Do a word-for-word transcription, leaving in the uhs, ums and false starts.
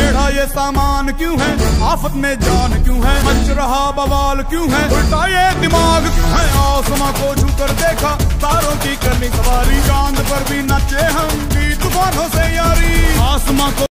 टेढ़ा ये सामान क्यों है, आफत में जान क्यों है, मच रहा बवाल क्यों है, उल्टा ये दिमाग क्यों है। आसमां को छू कर देखा, तारों की करनी सवारी, चांद पर भी नाचे हम भी तूफानों से यारी। आसमां को